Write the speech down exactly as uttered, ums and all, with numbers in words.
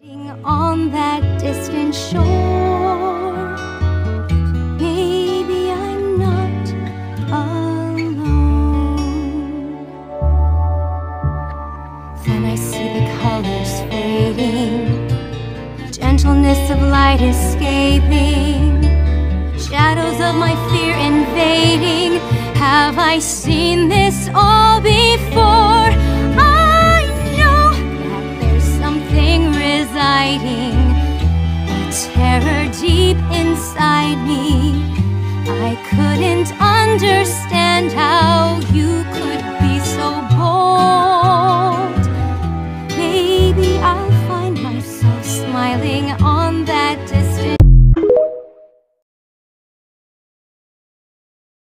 On that distant shore, maybe I'm not alone. Then I see the colors fading, gentleness of light escaping, shadows of my fear invading. Have I seen this all before?